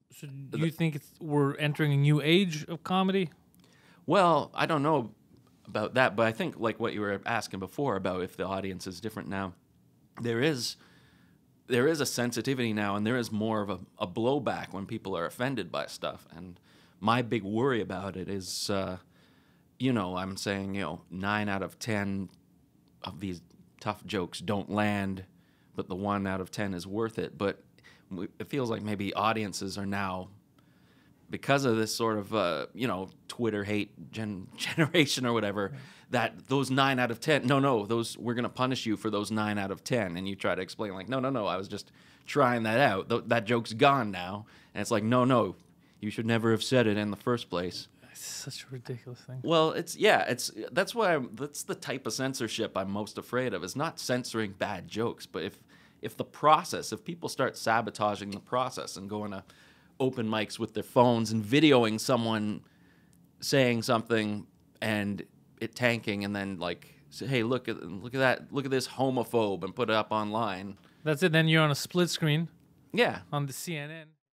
So do you think we're entering a new age of comedy? Well, I don't know about that, but I think like what you were asking before about if the audience is different now, there is a sensitivity now, and there is more of a blowback when people are offended by stuff. And my big worry about it is, I'm saying 9 out of 10 of these tough jokes don't land, but the 1 out of 10 is worth it. But it feels like maybe audiences are now, because of this sort of Twitter hate generation or whatever, that those 9 out of 10, no, those, we're gonna punish you for those 9 out of 10, and you try to explain like, no, I was just trying that out. That joke's gone now, and it's like, no, you should never have said it in the first place. It's such a ridiculous thing. Well, that's the type of censorship I'm most afraid of. Is not censoring bad jokes, but if people start sabotaging the process and going to open mics with their phones and videoing someone saying something and it tanking, and then like say, hey, look at this homophobe, and put it up online. That's it. Then you're on a split screen Yeah. on the CNN.